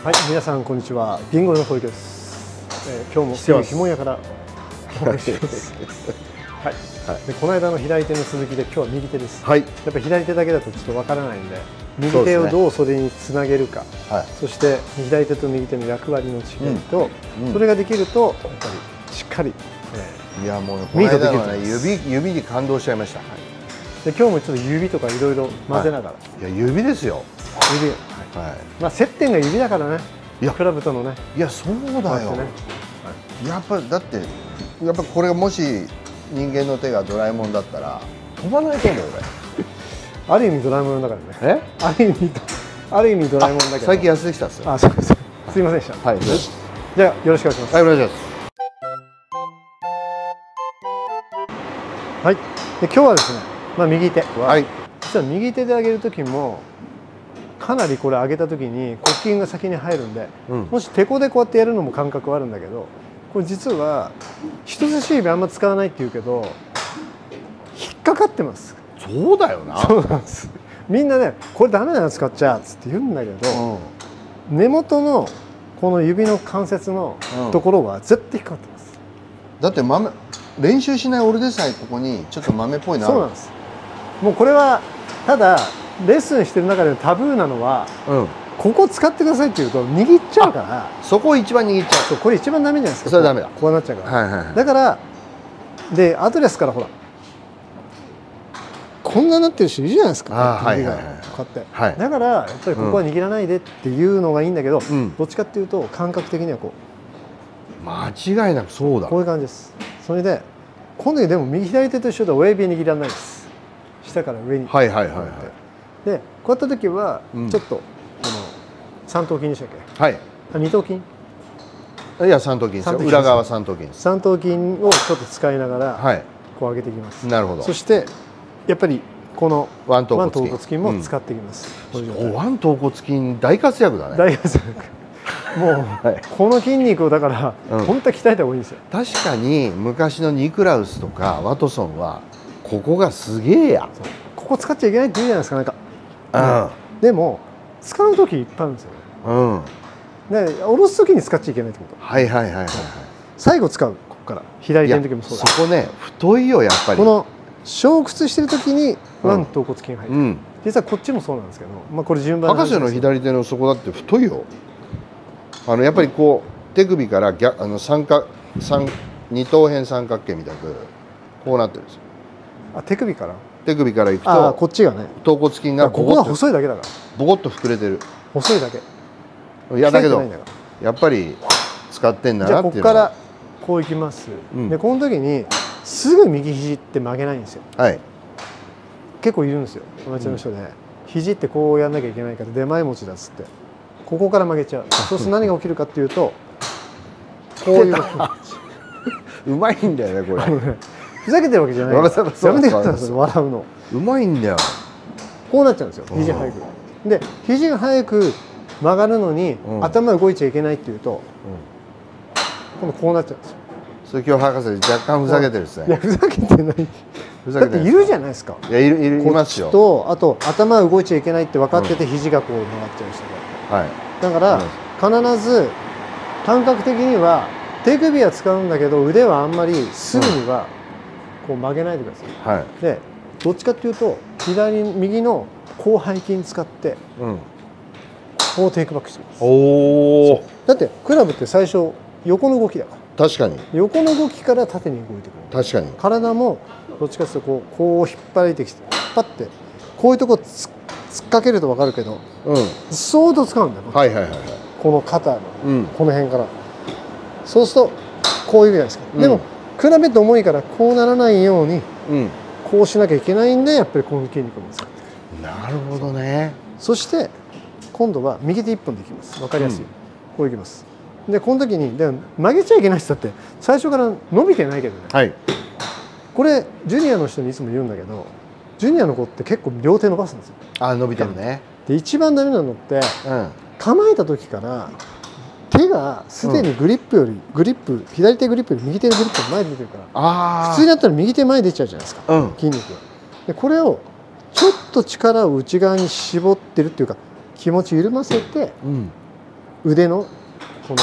はい、皆さんこんにちは。ビンゴの小池です。今日も今日ひもやからお願いします。はい。でこの間の左手の続きで今日は右手です。はい。やっぱり左手だけだとちょっとわからないんで、右手をどうそれにつなげるか、そして左手と右手の役割の違いと、それができるとやっぱりしっかり。 いやもうこの間はね指に感動しちゃいました。 で今日もちょっと指とかいろいろ混ぜながら。 いや指ですよ。 指。はい。まあ接点が指だからね。いやクラブとのね。 いやそうだよ。やっぱだってやっぱこれがもし人間の手がドラえもんだったら飛ばないと思う俺。 ある意味ドラえもんだからね。ある意味ドラえもんだけど。 最近安できたっすよ。 あ、そうです。すいませんでした。はい。じゃあよろしくお願いします。 はい、お願いします。 はい。で今日はですね、まあ右手。 はい。 実は右手で上げる時もかなりこれ上げた時に骨筋が先に入るんで、もし手こでこうやってやるのも感覚はあるんだけど、これ実は人差し指あんま使わないっていうけど引っかかってます。 そうだよな。 そうなんです。みんなね、これダメなの使っちゃうっつって言うんだけど、根元のこの指の関節のところは絶対引っかかってます。 だって練習しない俺でさえここにちょっと豆っぽいな。 そうなんです。もうこれはただレッスンしてる中でタブーなのは、ここ使ってくださいって言うと握っちゃうから、 そこを一番握っちゃう。 そう、これ一番ダメじゃないですか。 それはダメだ。 こうなっちゃうから。だからでアドレスからほらこんななってる人いるじゃないですか。こうやってだからやっぱりここは握らないでっていうのがいいんだけど、どっちかっていうと感覚的にはこう間違いなくそうだ。 こういう感じです。それで今度でも右左手と一緒で親指握らないです。下から上に。でこうやった時はちょっとこの三頭筋でしたっけ？はい。二頭筋？ いや三頭筋ですよ。裏側三頭筋です。 三頭筋をちょっと使いながらこう上げていきます。なるほど。そしてやっぱりこのワン頭骨筋も使っていきます。 ワン頭骨筋大活躍だね。 大活躍。もうこの筋肉をだから本当は鍛えた方がいいんですよ。 確かに昔のニクラウスとかワトソンはここがすげえや。 ここ使っちゃいけないって言うじゃないですかなんか。でも使う時いっぱいあるんですよね。で下ろす時に使っちゃいけないってこと。最後使うここから左手の時もそうだ。 そこね太いよやっぱり。この小屈してる時にワン頭骨筋が入る。実はこっちもそうなんですけど、まあこれ順番。 博士の左手の底だって太いよ。やっぱりこう手首から二等辺三角形みたいなこうなってるんですよ。 あ、手首から。 手首からいくとこっちがね頭骨筋がここが細いだけだからボコッと膨れてる。 細いだけ。 いやだけどやっぱり使ってんだなっていうのは。 じゃあここからこういきます。でこの時にすぐ右肘って曲げないんですよ。結構いるんですよ友達の人で、肘ってこうやんなきゃいけないから出前持ちだっつってここから曲げちゃう。そうすると何が起きるかっていうとこういううまいんだよねこれ。 ふざけてるわけじゃないからやめてください笑うの。 うまいんだよ。 こうなっちゃうんですよ肘早く。で肘が早く曲がるのに頭動いちゃいけないっていうと今度こうなっちゃうんですよ。 それ今日博士若干ふざけてるですね。 いやふざけてない。だっているじゃないですか。 いやいますよ。 とあと頭が動いちゃいけないって分かってて肘がこう曲がっちゃう人が。だから必ず感覚的には手首は使うんだけど腕はあんまりすぐにはこう曲げないでください。でどっちかっていうと右の広背筋使ってこうテイクバックしてます。だってクラブって最初横の動きだから。確かに横の動きから縦に動いてくる。確かに体もどっちかというとこう引っ張りてきて引っ張ってこういうとこ突っかけると分かるけど相当使うんだよ。この肩のこの辺からそうするとこういうじゃないですか。でも比べて重いからこうならないようにこうしなきゃいけないんでやっぱりこの筋肉も使ってる。なるほどね。そして今度は右手一本でいきます。分かりやすい。こういきます。でこの時に曲げちゃいけない人だって最初から伸びてないけどね。これジュニアの人にいつも言うんだけどジュニアの子って結構両手伸ばすんですよ。 伸びてるね。 で一番ダメなのって構えた時から手がすでにグリップ左手グリップより右手のグリップが前に出てるから普通にだったら右手前に出ちゃうじゃないですか、筋肉が。でこれをちょっと力を内側に絞ってるっていうか気持ち緩ませて、 腕のこの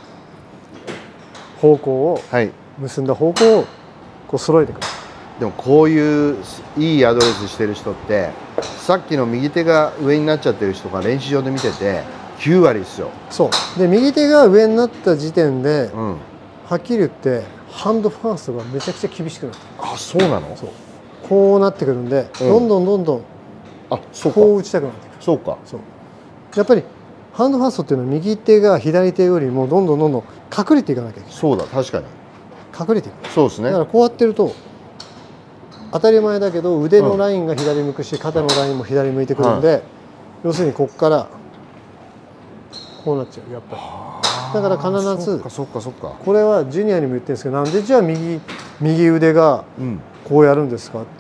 方向を、結んだ方向をこう揃えてくる。 でもこういういいアドレスしてる人ってさっきの右手が上になっちゃってる人が練習場で見てて9割ですよ。 そうで右手が上になった時点で、はっきり言ってハンドファーストがめちゃくちゃ厳しくなってる。 あ、そうなの？ そうこうなってくるんで、どんどんこう打ちたくなってくる。そうか。そうやっぱりハンドファーストっていうのは右手が左手よりもどんどん隠れていかなきゃいけない。 そうだ、確かに隠れていく。 そうですね。 だからこうやってると当たり前だけど腕のラインが左向くし、肩のラインも左向いてくるんで、要するにここからこうなっちゃうやっぱり。だから必ずこれはジュニアにも言ってるんですけど、なんでじゃあ右腕がこうやるんですかって、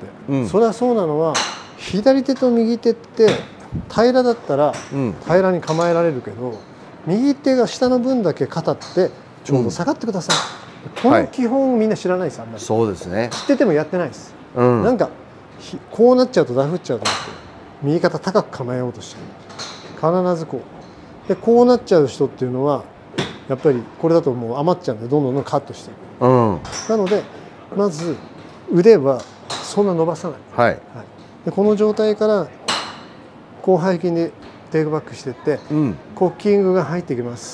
それはそうなのは左手と右手って平らだったら平らに構えられるけど、右手が下の分だけ肩ってちょうど下がってください、この基本をみんな知らないです。あんまりそうですね。 知っててもやってないです。なんかこうなっちゃうとダフっちゃうと思って右肩高く構えようとして必ずこうでこうなっちゃう人っていうのはやっぱりこれだともう余っちゃうんでどんどんカットしていく。なのでまず腕はそんな伸ばさない、でこの状態から広背筋でテイクバックしていって、コッキングが入ってきます。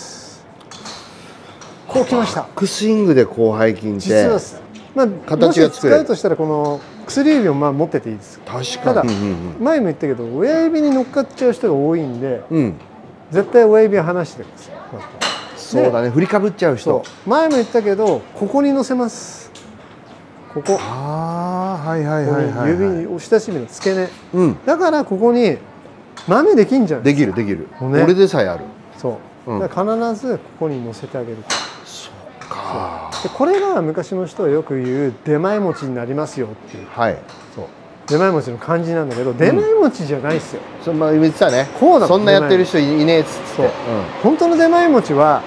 こうきました。 バックスイングで広背筋って実は形が作れる。もし使うとしたらこの薬指を持ってていいです。 確かに。 ただ前も言ったけど親指に乗っかっちゃう人が多いんで、絶対親指は離してください。 そうだね、振りかぶっちゃう人。 前も言ったけどここに乗せます。ここ。指人差し指の付け根。だからここに豆できんじゃん。 できる。俺でさえある。 そう。だから必ずここに乗せてあげる。 そうか。 でこれが昔の人はよく言う出前餅になりますよっていう。そう。出前餅の漢字なんだけど、出前餅じゃないですよ。 そんな言ってたね。そんなやってる人いねえっつって。 本当の出前餅は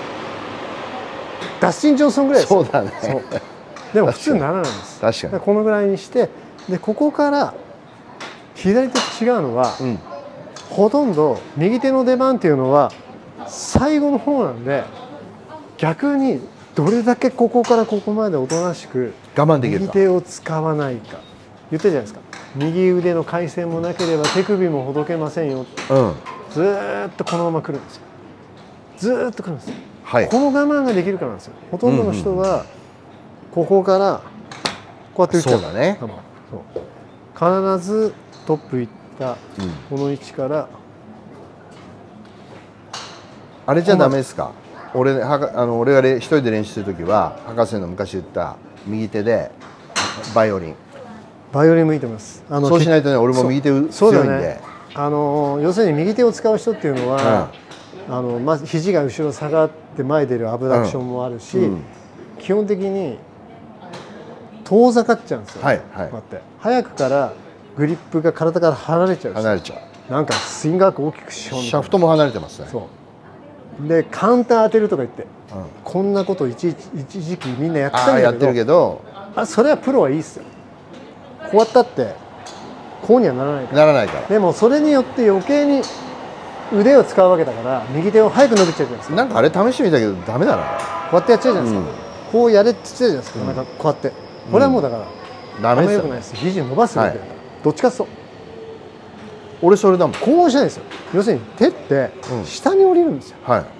ダスティン・ジョンソンぐらいです。 そうだね。 でも普通にならないんです。 確かに。 このぐらいにして、でここから左手と違うのは、ほとんど右手の出番っていうのは最後の方なんで、逆にどれだけここからここまでおとなしく我慢できるか。 右手を使わないか。言ったじゃないですか。右腕の回旋もなければ手首もほどけませんよ。ずーっとこのまま来るんですよ。ずーっと来るんですよ。この我慢ができるからなんですよ。ほとんどの人はここからこうやって打っちゃう。 そうだね。 必ずトップいったこの位置から。 あれじゃダメですか。俺が一人で練習するときは博士の昔言った右手でバイオリン。 バイオリン向いてます。 そうしないとね、俺も右手強いんで。 要するに右手を使う人っていうのは、まず肘が後ろ下がって前出るアブダクションもあるし、基本的に遠ざかっちゃうんですよ。こうやって早くからグリップが体から離れちゃう。なんかスイングアーク大きくしようみたいな。 シャフトも離れてますね。 でカウンター当てるとか言って、こんなこと一時期みんなやってたんだけど、それはプロはいいっすよ。こうやったってこうにはならないから。でもそれによって余計に腕を使うわけだから右手を早く伸びちゃうじゃないですか。 なんかあれ試してみたけどダメだな。 こうやってやっちゃうじゃないですか。こうやれって言ってたじゃないですか。なんかこうやってこれはもうだからダメですよ。 よくないです。肘伸ばすわけだから。どっちかそう。 俺それだもん。 こうしないんですよ。要するに手って下に降りるんですよ。こうやって。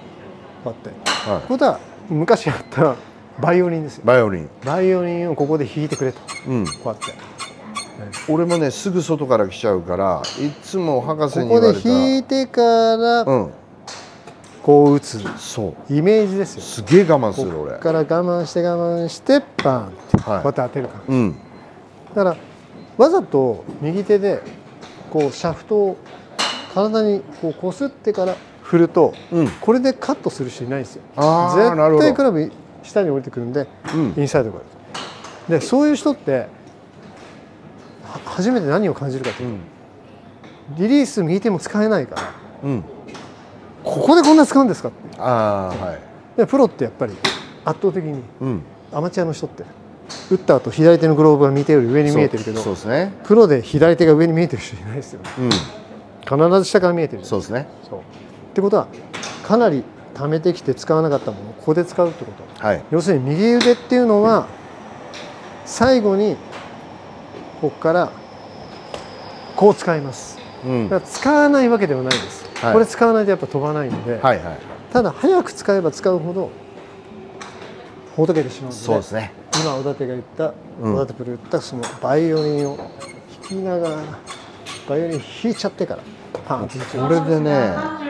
これは昔やったバイオリンですよ。バイオリンをここで弾いてくれと。こうやって。 俺もねすぐ外から来ちゃうからいつも博士に言われた。ここで弾いてからこう打つ。イメージですよ。 すげえ我慢する俺。 ここから我慢してバンってこうやって当てる感じ。だからわざと右手でこうシャフトを体にこうこすってから振ると、これでカットする人いないですよ。絶対クラブ下に降りてくるんで、インサイドからでそういう人って初めて何を感じるかというと、リリース右手も使えないから、ここでこんな使うんですかって。でプロってやっぱり圧倒的に、アマチュアの人って打った後左手のグローブが右手より上に見えてるけど、プロで左手が上に見えてる人いないですよね。必ず下から見えてる。ってことはかなり溜めてきて使わなかったものをここで使うってこと、 はい、 要するに右腕っていうのは最後にここからこう使います、だから使わないわけではないです、はい、これ使わないとやっぱ飛ばないので、はいはい、ただ早く使えば使うほどほどけてしまうので、そうですね、今小立が言った、小立プロが言ったそのバイオリンを弾きながらバイオリン弾いちゃってからパンってこれでね、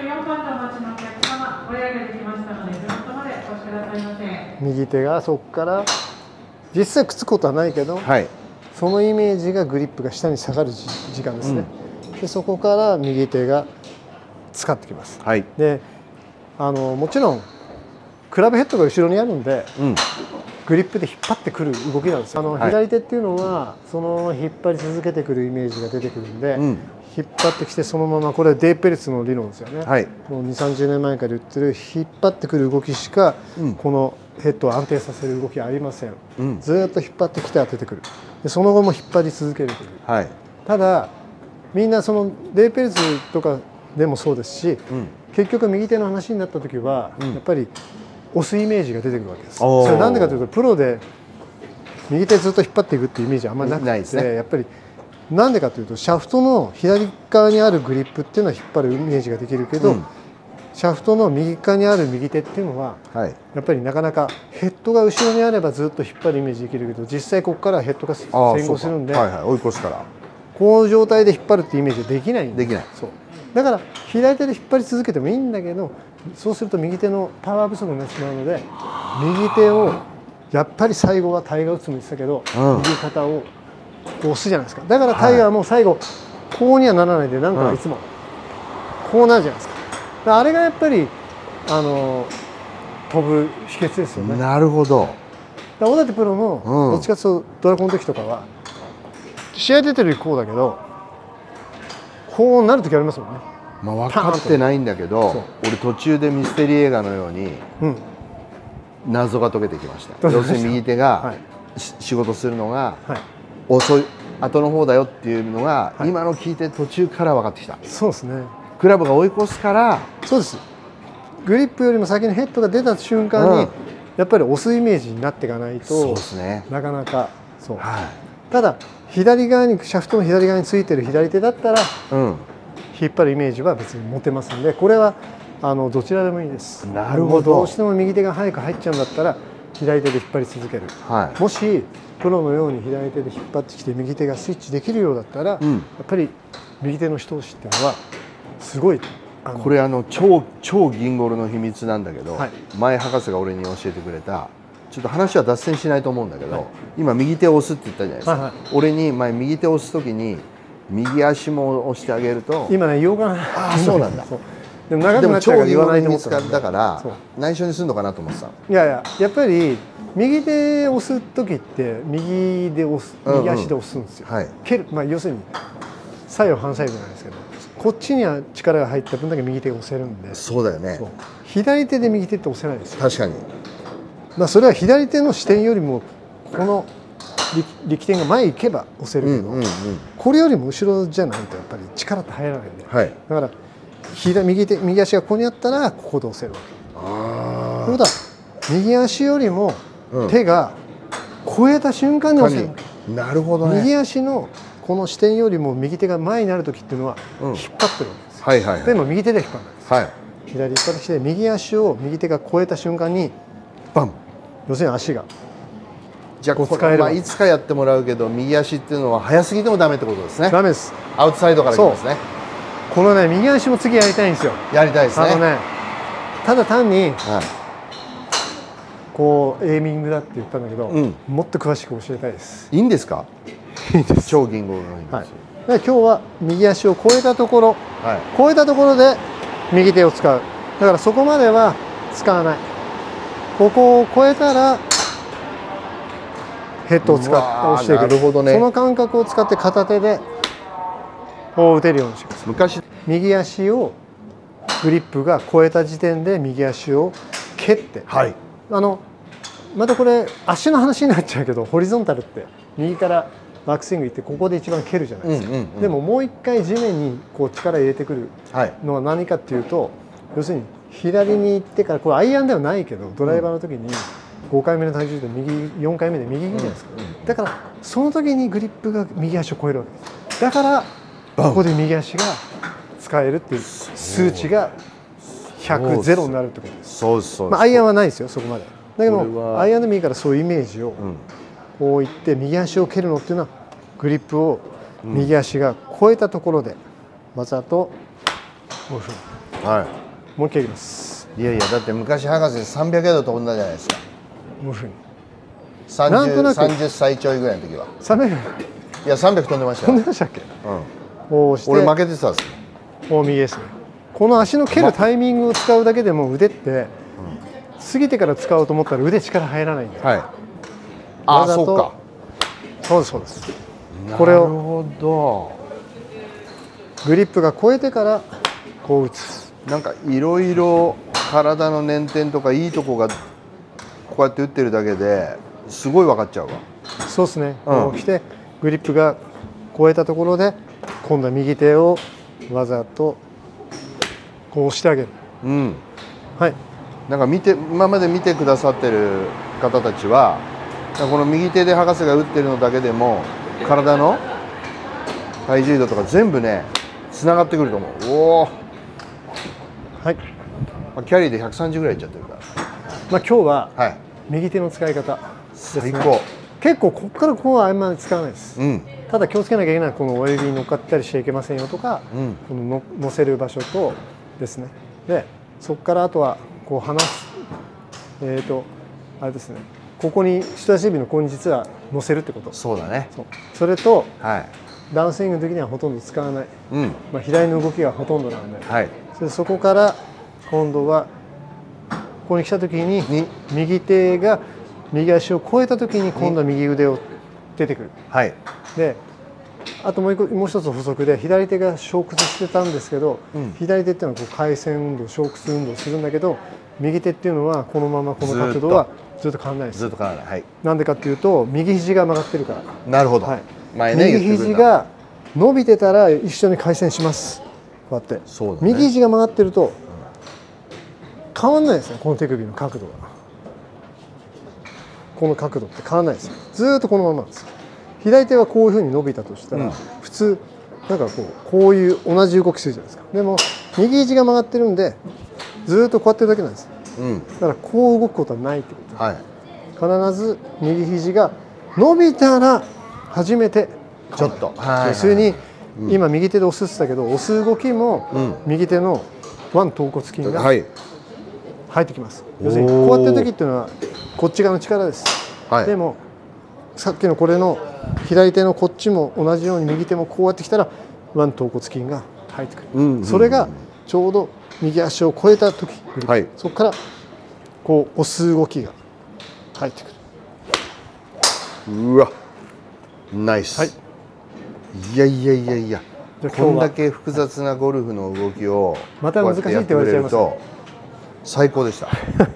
右手がそこから実際くっつくことはないけど、はい、そのイメージがグリップが下に下がる時間ですね、でそこから右手が使ってきます、はい、でもちろんクラブヘッドが後ろにあるんで、グリップで引っ張ってくる動きなんです。左手っていうのはその引っ張り続けてくるイメージが出てくるんで、引っ張ってきてそのまま、これはデーペルツの理論ですよね、はい、もう2、30年前から言ってる引っ張ってくる動きしか、このヘッドを安定させる動きはありません、ずっと引っ張ってきて当ててくる、でその後も引っ張り続けるという、はい、ただみんなそのデーペルツとかでもそうですし、結局右手の話になった時は、やっぱり押すイメージが出てくるわけです。それなんでかというとプロで右手ずっと引っ張っていくっていうイメージはあんまりなくて、やっぱりなんでかというとシャフトの左側にあるグリップっていうのは引っ張るイメージができるけど、シャフトの右側にある右手っていうのは、やっぱりなかなかヘッドが後ろにあればずっと引っ張るイメージできるけど、実際ここからヘッドが先行するんで、 追い越すからこの状態で引っ張るっていうイメージはできないんです。できない。そうだから左手で引っ張り続けてもいいんだけど、そうすると右手のパワー不足になってしまうので、右手をやっぱり最後はタイガー打つも言ってたけど、右肩を押すじゃないですか。だからタイガーも最後こうにはならないで、なんかいつもこうなるじゃないですか。あれがやっぱり飛ぶ秘訣ですよね。 なるほど。 小立プロのどっちかというとドラコンの時とかは試合出てるこうだけど、こうなる時ありますもんね。 まあ分かってないんだけど、俺途中でミステリー映画のように謎が解けてきました。要するに右手が仕事するのが遅い後の方だよっていうのが、今の聞いて途中から分かってきた。そうですね。クラブが追い越すから。そうです。グリップよりも先にヘッドが出た瞬間にやっぱり押すイメージになっていかないと、そうですね、なかなかそう。ただ左側にシャフトの左側についてる左手だったら、引っ張るイメージは別に持てますんで、これはどちらでもいいです。なるほど。どうしても右手が早く入っちゃうんだったら左手で引っ張り続ける、もしプロのように左手で引っ張ってきて右手がスイッチできるようだったら、やっぱり右手の一押しっていうのはすごい。 これ超銀ゴルの秘密なんだけど、前博士が俺に教えてくれた、ちょっと話は脱線しないと思うんだけど、今右手を押すって言ったじゃないですか。俺に前右手を押す時に右足も押してあげると、 今ね、言おうかな。 ああ、そうなんだ。 でも長くなっちゃうから言わないと思っただから内緒にするのかなと思ってた。 いやいや、やっぱり右手押す時って右で押す、右足で押すんですよ。蹴る、まあ要するに左右反作用じゃないですけど、こっちには力が入った分だけ右手が押せるんで。そうだよね。左手で右手って押せないですよ。確かに。それは左手の視点よりもこの力点が前行けば押せるけど、これよりも後ろじゃないとやっぱり力って入らないんで、だから右足がここにあったらここで押せるわけ。そうだ、右足よりも手が超えた瞬間に押せるわけ。なるほどね。右足のこの視点よりも右手が前になる時っていうのは引っ張ってるわけです。でも右手で引っ張るんです。左引っ張ってきて右足を右手が超えた瞬間にバン、要するに足が。 じゃあこれ、まあいつかやってもらうけど、右足っていうのは速すぎてもダメってことですね。ダメです。アウトサイドからいきますね。 このね、右足も次やりたいんですよ。やりたいですね。ただ単にこうエイミングだって言ったんだけど、もっと詳しく教えたいです。いいんですか？いいです。超銀ゴルの秘密。今日は右足を超えたところ、超えたところで右手を使う。だからそこまでは使わない。ここを超えたらヘッドを使って押していく。なるほどね。その感覚を使って片手でこう打てるようにします。昔右足をグリップが超えた時点で右足を蹴って、またこれ足の話になっちゃうけど、ホリゾンタルって右からバックスイング行ってここで一番蹴るじゃないですか。でももう一回地面にこう力入れてくるのは何かっていうと、要するに左に行ってから、これアイアンではないけどドライバーの時に5回目の体重で右、4回目で右行くじゃないですか。だからその時にグリップが右足を超えるわけです。だからここで右足が使えるっていう数値が100、0になるってことです。 そうそう。 まあアイアンはないですよ、そこまで。だけどアイアンでもいいから、そういうイメージをこういって右足を蹴るのっていうのは、グリップを右足が超えたところでわざとこういうふうに、はい、もう一回いきます。 いやいや、だって昔博士300ヤード飛んだじゃないですか。 こういうふうに 30歳ちょいぐらいの時は 300、 いや300飛んでましたよ。 飛んでましたっけ。こうして俺負けてたんですよ。 こう右ですね。この足の蹴るタイミングを使うだけでも腕って過ぎてから使おうと思ったら腕力入らないんで、 はい、ああそうか、 そうですそうです。これをなるほど、 グリップが超えてからこう打つ。 なんかいろいろ体の捻転とかいいとこがこうやって打ってるだけですごい分かっちゃうわ。 そうですね、こうしてグリップが超えたところで今度は右手をわざとこう押してあげる。はい。 なんか今まで見てくださってる方たちはこの右手で博士が打ってるのだけでも体の体重移動とか全部ねつながってくると思う。おお、 はい。 キャリーで130ぐらいいっちゃってるから、 まあ今日は右手の使い方ですね。 最高。 結構ここからこうはあんまり使わないです、ただ気をつけなきゃいけないのはこの親指に乗っかったりしちゃいけませんよとか、この乗せる場所とですね。でそこからあとはこう離す、あれですね、ここに人差し指のここに実は乗せるってこと。 そうだね。 それと、ダウンスイングの時にはほとんど使わない、まあ左の動きがほとんどなので、そこから今度はここに来た時に右手が右足を越えた時に今度は右腕を出てくる。であともう一つ補足で、左手が小屈してたんですけど、左手っていうのはこう回旋運動、小屈運動をするんだけど、右手っていうのはこのままこの角度はずっと変わらないです。 ずっと変わらない。 なんでかっていうと右肘が曲がってるから。 なるほど。 右肘が伸びてたら一緒に回旋します。こうやって。右肘が曲がってると変わらないですね。この手首の角度が。この角度って変わらないです。ずっとこのままなんです。左手はこういうふうに伸びたとしたら、普通なんかこういう同じ動きするじゃないですか。でも右肘が曲がってるんでずっとこうやってるだけなんです。だからこう動くことはないってこと。必ず右肘が伸びたら初めてちょっと要するに今右手で押すって言ったけど、押す動きも右手の腕橈骨筋が入ってきます。要するにこうやってる時っていうのはこっち側の力です。でもさっきのこれの左手のこっちも同じように右手もこうやってきたら腕橈骨筋が入ってくる。それがちょうど右足を越えた時、そこからこう押す動きが入ってくる。 うわ、ナイス。いやいやいやいや、こんだけ複雑なゴルフの動きをまた難しいって言われちゃいますと最高でした。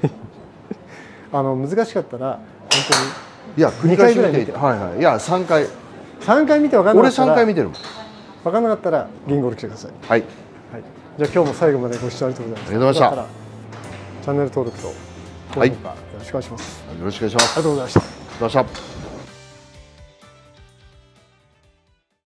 難しかったら本当にいや2回ぐらい見て、いや3回見て分かんなかったら、 俺3回見てるもん。 分かんなかったら銀ゴル来てください。じゃあ今日も最後までご視聴ありがとうございました。 ありがとうございました。 チャンネル登録と高評価よろしくお願いします。 よろしくお願いします。 ありがとうございました。 ありがとうございました。